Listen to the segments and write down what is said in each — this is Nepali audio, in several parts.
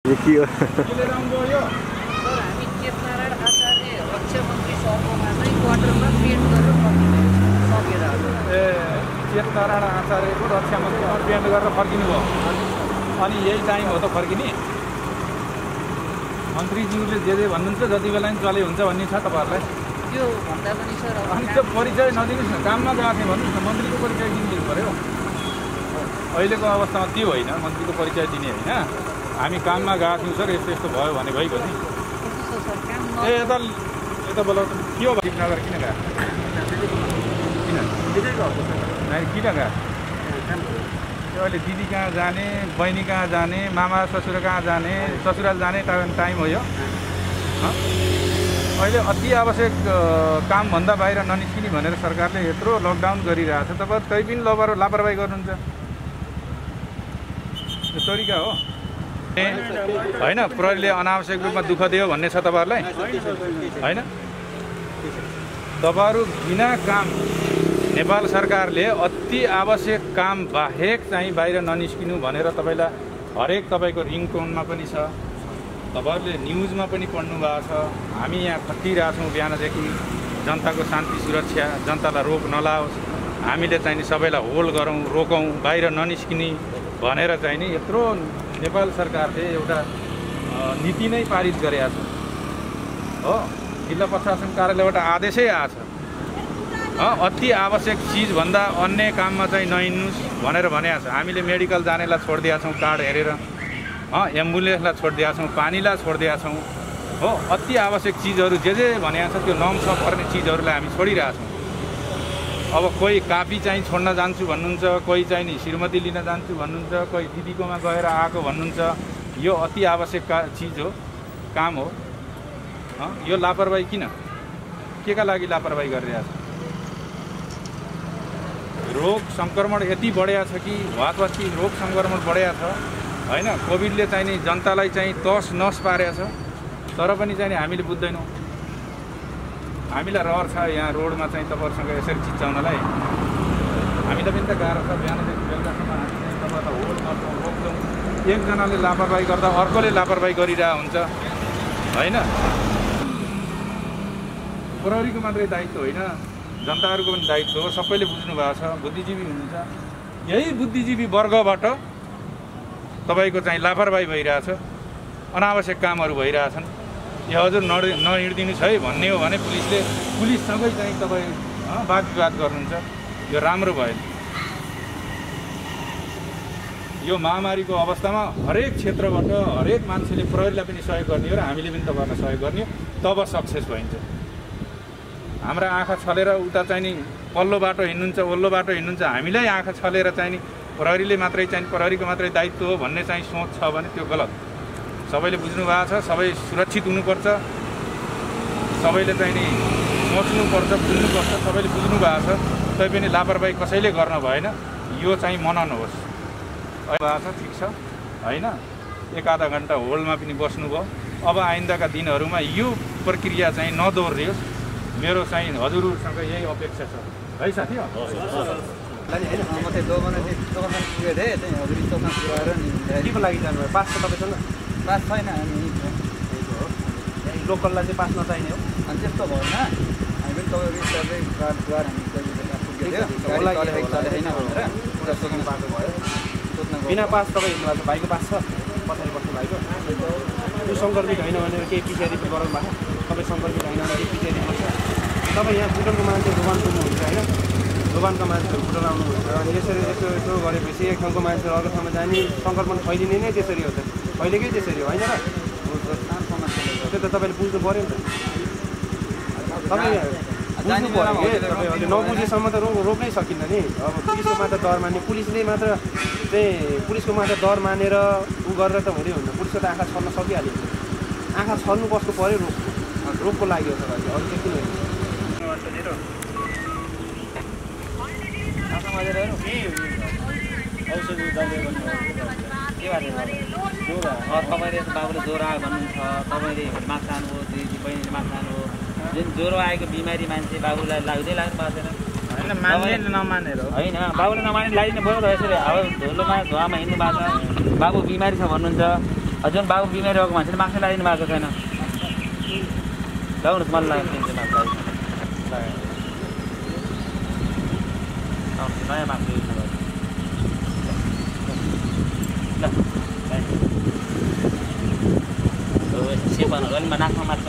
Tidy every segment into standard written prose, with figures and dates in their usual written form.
के हो हामी केपनारायण आचार्य रक्षा मन्त्री सरकोमा चाहिँ क्वार्टरमा पेन्ट गरेर सकेर ए केपनारायण आचार्यको रक्षा मन्त्रीमा पेन्ट गरेर फर्किनु भयो अनि यही टाइम हो त फर्किने मन्त्रीज्यूले जे भन्नुहुन्छ जति बेला नि चले हुन्छ भन्ने छ तपाईँहरूलाई त्यो भन्दा पनि सर अनि त्यो परिचय नदिनुहोस् न काममा गएको थिएँ भन्नुहोस् न मन्त्रीको परिचय दिनु पऱ्यो अहिलेको अवस्थामा त्यो होइन मन्त्रीको परिचय दिने होइन हामी काममा गएको थियौँ सर यस्तो यस्तो भयो भने भइगयो नि ए यता बोलाउ के हो नगर किन गएको किन गएको अहिले दिदी कहाँ जाने बहिनी कहाँ जाने मामा ससुर कहाँ जाने ससुराल जाने टाइम हो यो अहिले अति आवश्यक कामभन्दा बाहिर ननिस्किने भनेर सरकारले यत्रो लकडाउन गरिरहेको छ तपाईँ तै पनि लापरवाही गर्नुहुन्छ यो तरिका हो होइन प्रहरीले अनावश्यक रूपमा दुःख दियो भन्ने छ तपाईँहरूलाई होइन तपाईँहरू बिना काम नेपाल सरकारले अति आवश्यक काम बाहेक चाहिँ बाहिर ननिस्किनु भनेर तपाईँलाई हरेक तपाईँको रिङटोनमा पनि छ तपाईँहरूले न्युजमा पनि पढ्नु भएको छ हामी यहाँ खटिरहेछौँ बिहानदेखि जनताको शान्ति सुरक्षा जनतालाई रोक नलाओस् हामीले चाहिँ नि सबैलाई होल्ड गरौँ रोकौँ बाहिर ननिस्किने भनेर चाहिँ नि यत्रो नेपाल सरकारले एउटा नीति नै पारित गरेको छ हो जिल्ला प्रशासन कार्यालयबाट आदेशै आएको छ अति आवश्यक चिजभन्दा अन्य काममा चाहिँ नहिँड्नुहोस् भनेर भनेको छ हामीले मेडिकल जानेलाई छोडिदिएका छौँ कार्ड हेरेर एम्बुलेन्सलाई छोडिदिएका छौँ पानीलाई छोडिदिएका छौँ हो अति आवश्यक चिजहरू जे भनेको छ त्यो लमसम पर्ने चिजहरूलाई हामी छोडिरहेछौँ अब कोही कापी चाहिँ छोड्न जान्छु भन्नुहुन्छ कोही चाहिँ नि श्रीमती लिन जान्छु भन्नुहुन्छ कोही दिदीकोमा गएर आएको भन्नुहुन्छ यो अति आवश्यक चिज हो काम हो यो लापरवाही किन के का लागि लापरवाही गरिरहेछ रोग सङ्क्रमण यति बढेको छ कि वातवाती रोग सङ्क्रमण बढेको छ होइन कोभिडले चाहिँ नि जनतालाई चाहिँ तस नस पारेको छ तर पनि चाहिँ हामीले बुझ्दैनौँ हामीलाई रहर छ यहाँ रोडमा चाहिँ तपाईँहरूसँग यसरी चिच्याउनलाई हामीलाई पनि त गाह्रो छ बिहानदेखि बेलुकासम्म हामी चाहिँ तपाईँलाई होल्ड गर्छौँ रोक्छौँ एकजनाले लापरवाही गर्दा अर्कोले लापरवाही गरिरहेको हुन्छ होइन प्रहरीको मात्रै दायित्व होइन जनताहरूको पनि दायित्व हो सबैले बुझ्नु भएको छ बुद्धिजीवी हुनुहुन्छ यही बुद्धिजीवी वर्गबाट तपाईँको चाहिँ लापरवाही भइरहेछ अनावश्यक कामहरू भइरहेछन् यो हजुर नहिँडिदिनुहोस् है भन्ने हो भने पुलिससँगै चाहिँ तपाईँ वाद विवाद गर्नुहुन्छ यो राम्रो भएन यो महामारीको अवस्थामा हरेक क्षेत्रबाट हरेक मान्छेले प्रहरीलाई पनि सहयोग गर्ने हो र हामीले पनि तपाईँहरूलाई सहयोग गर्ने हो तब सक्सेस भइन्छ हाम्रा आँखा छलेर उता चाहिँ नि पल्लो बाटो हिँड्नुहुन्छ ओल्लो बाटो हिँड्नुहुन्छ हामीलाई आँखा छलेर चाहिँ नि प्रहरीले मात्रै चाहिँ प्रहरीको मात्रै दायित्व हो भन्ने चाहिँ सोच छ भने त्यो गलत सबैले बुझ्नु भएको छ सबै सुरक्षित हुनुपर्छ सबैले चाहिँ नि सोच्नुपर्छ बुझ्नुपर्छ सबैले बुझ्नु भएको छ तैपनि लापरवाही कसैले गर्न भएन यो चाहिँ मनाउनुहोस् भएको छ ठिक छ होइन एक आधा घन्टा होल्डमा पनि बस्नुभयो अब आइन्दाका दिनहरूमा यो प्रक्रिया चाहिँ नदोहोरियोस् मेरो चाहिँ हजुरहरूसँग यही अपेक्षा छ है साथी म चाहिँ दोकानमा पुगेको थिएँ त्यही हजुर दोकान पुऱ्याएर नि केको लागि जानुभयो पास त तपाईँसँग पास छैन हामी लोकललाई चाहिँ पास नचाहिने हो अनि त्यस्तो भएन हामी पनि तपाईँको स्टाफै कार्डद्वारा हामी पुगेको थियौँ गाडी चलेको छैन भनेर पुरा सोध्नु बाटो भयो सोध्न बिना पास तपाईँ हिँड्नु भएको भाइको पास छ पछाडि बस्नु भाइको त्यो सङ्कर्मित होइन भनेर केही पिछाडि गराउनु भएको तपाईँ सङ्कर्मित होइन भने केही पिछाडि पर्छ तपाईँ यहाँ फुटलको मान्छे दोकान पुग्नुहुन्छ होइन दोकानका मान्छेहरू फुटल आउनुहुन्छ अनि यसरी यसो गरेपछि एक ठाउँको मान्छेहरू अर्को ठाउँमा जाने सङ्क्रमण फैलिने नै त्यसरी हो त पहिलेकै त्यसरी हो होइन र त्यो त तपाईँले बुझ्नु पऱ्यो नि त तपाईँ बुझ्नु पऱ्यो कि तपाईँहरूले नबुझेसम्म त रोक्नै सकिन्न नि अब पुलिसको मात्र डर मान्ने पुलिसले मात्र चाहिँ पुलिसको मात्र डर मानेर उ गरेर त हुँदै हुन्छ पुलिसको त आँखा छल्न सकिहाल्यो आँखा छल्नु बस्नु पऱ्यो रोगको लागि हो तपाईँले अरू चाहिँ किन औषधि तपाईँले बाबुले ज्वरो आयो भन्नुहुन्छ तपाईँले मास्क खानुभयो दिदी बहिनीले मास्क खानुभयो जुन ज्वरो आएको बिमारी मान्छे बाबुलाई लाग्दै लाग्नु भएको छैन होइन नमानेर होइन बाबुले नमाने लागिदिनु पऱ्यो त यसरी अब धुलोमा धुवामा हिँड्नु भएको छ बाबु बिमारी छ भन्नुहुन्छ जुन बाबु बिमारी भएको मान्छेले मास्क लगाइदिनु भएको छैन लगाउनुहोस् मलाई लाग्यो नयाँ मास्क युज गर्नु सेपहरू अलिक नाकमा मास्क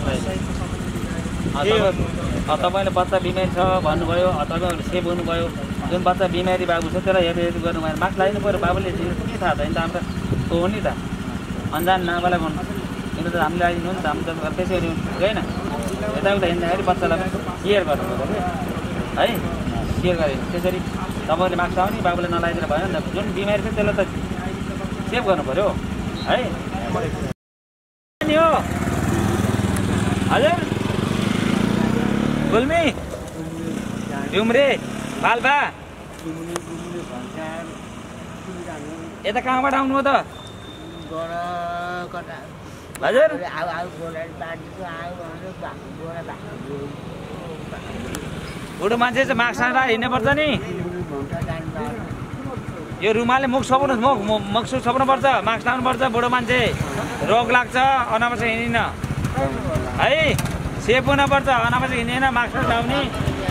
लगाइदिनु तपाईँले बच्चा बिमारी छ भन्नुभयो तपाईँहरूले सेप हुनुभयो जुन बच्चा बिमारी बाबु छ त्यसलाई हेरदेख गर्नु भएन मास्क लगाइदिनु पऱ्यो बाबुले के थाहा छैन त हाम्रो त हो नि त अन्जान नाबालाई भन्नु किन त हामीले लगाइदिनु नि त हाम्रो त त्यसरी होइन यताउता हिँड्दाखेरि बच्चालाई केयर गर्नुपर्छ कि है केयर गरिदिनु त्यसरी तपाईँले मास्क आउने बाबुले नलाइदिएर भएन नि त जुन बिमारी छ त्यसलाई त सेभ गर्नु पऱ्यो है नि हो हजुर गुल्मी डुम्रे पाल्पा यता कहाँबाट आउनु हो त हजुर बुढो मान्छे चाहिँ मास्क लगाएर हिँड्नुपर्छ नि यो रुमालले मुख छोप्नुहोस् मुख छोप्नुपर्छ मास्क लाउनुपर्छ बुढो मान्छे रोग लाग्छ अनावश्यक हिँडिन है सेफ हुनुपर्छ अनावश्यक हिँडेन मास्क लाउने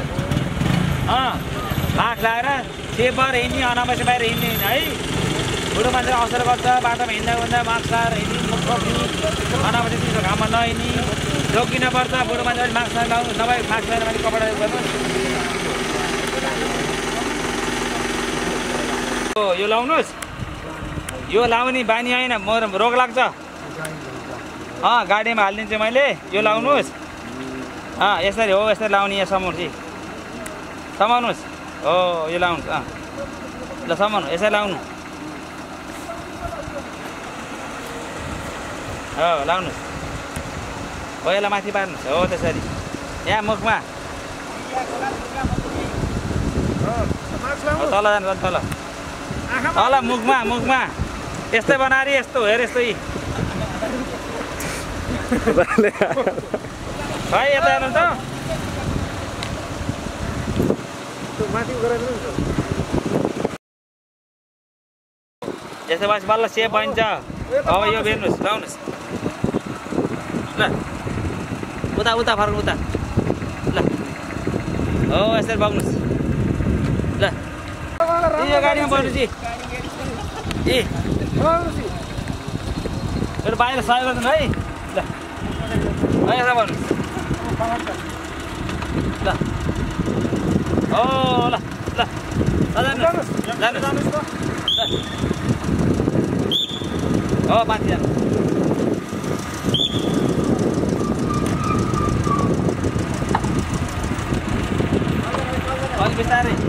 मास्क लगाएर सेफ भएर हिँड्ने अनावश्यक बाहिर हिँड्ने है बुढो मान्छेले असर गर्छ बाटोमा हिँड्दा हुँदा मास्क लगाएर हिँड्ने मुख छोप्ने अनावश्यक चिजको घाममा नहिँड्ने जोगिनुपर्छ बुढो मान्छेले मास्क लगाउनु नभए मास्क लगाएर माथि कपडा गर्नुहोस् यो लाउनुहोस् यो लाउने बानी होइन म रोग लाग्छ गाडीमा हालिदिन्छु मैले यो लाउनुहोस् यसरी हो यसरी लाउने यहाँ समाउनुहोस् समाउनुहोस् हो यो लाउनुहोस् ल समाउनु यसरी लाउनु हो लाउनुहोस् हो यसलाई माथि पार्नुहोस् हो त्यसरी यहाँ मुखमा तल जानु तल तल मुखमा यस्तै बनाएर यस्तो हेर यस्तै है यता हेर्नु त यस्तो भएपछि बल्ल सेप बन्छ अब यो हेर्नुहोस् लाउनुहोस् ल उता उता फर्क उता ल हो यसरी बग्नुहोस् ल यो गाडीमा बस्नु चाहिँ मेरो बाहिर सहयोग गरिदिनु है ल यसो भन्नुहोस् ल हो ल ल जानुहोस् हो माथि जानु अलिक बिस्तारै